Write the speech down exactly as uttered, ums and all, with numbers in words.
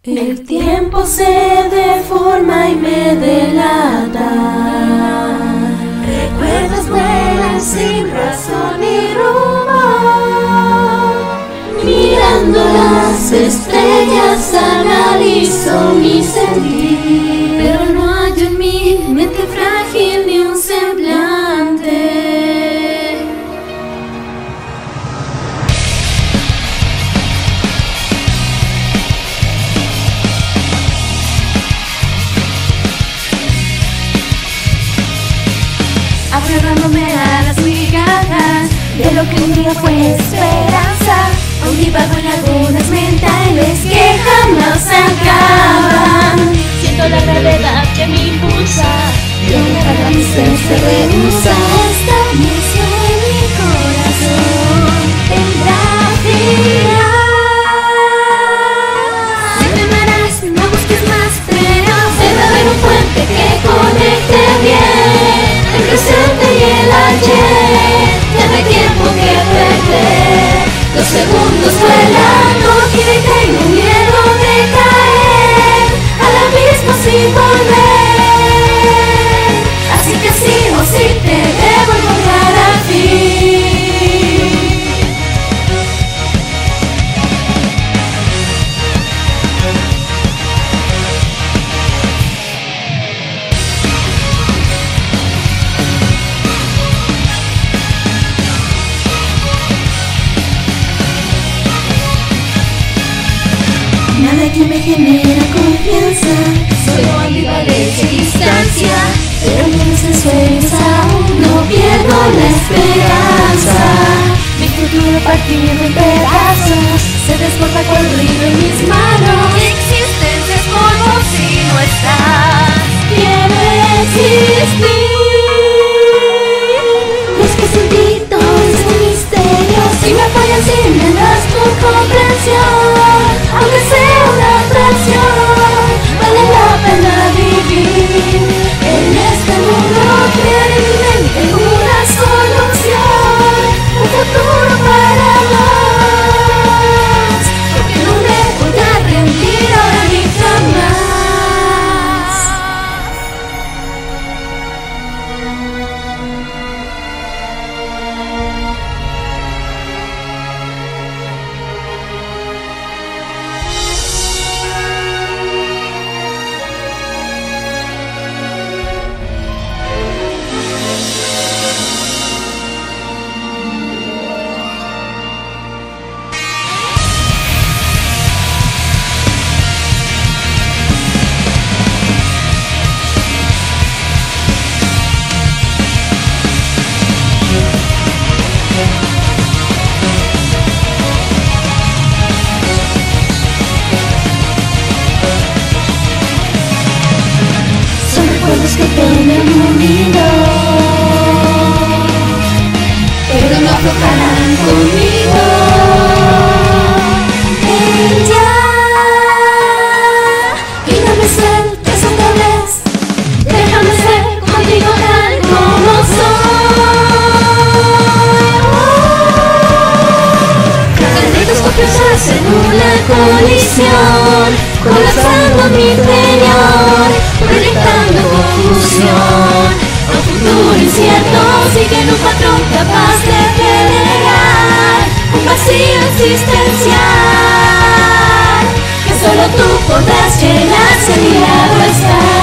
El tiempo se deforma y me delata. Recuerdos vuelan sin razón ni rumbo. Mirando las estrellas analizo mi sentir, pero no hallo en mi mente frágil ni un semblante. Aferrándome a las migajas de lo que un día fue esperanza, aún divago en lagunas mentales que jamás acaban. Siento la gravedad que me impulsa y una carga mi ser se rehúsa. Esta misión en mi corazón tendrá final. No temerás, no busques más, pero debe haber un puente que conecte bien el presente y el ayer. Ya no hay tiempo que perder. Los segundos vuelan, no quiero y tengo miedo de caer al abismo sin volver. Así que sí o sí te debo encontrar al fin. Nada que me genera confianza, solo ambivalencia y distancia, pero mientras sueños aún no pierdo la esperanza. Mi futuro partido en pedazos se desborda cuando río en mis manos. Mi existencia es polvo si no estás. Quiero existir. Es que sentí todo este misterio. Si me fallas y me das tu comprensión, aunque sea una fracción, vale la pena vivir. En este mundo quiero en mi mente una solución, un futuro para más, porque no me voy a rendir ahora ni jamás. Recuerdos que tienen un hilo, pero no aflojarán conmigo. Ella, y no me sueltes otra vez, déjame ser contigo tal como soy. Caleidoscopios hacen una colisión, colapsando mi interior, proyectando confusión, un futuro incierto, siguen un patrón capaz de generar un vacío existencial que solo tú podrás llenar si a mi lado estás.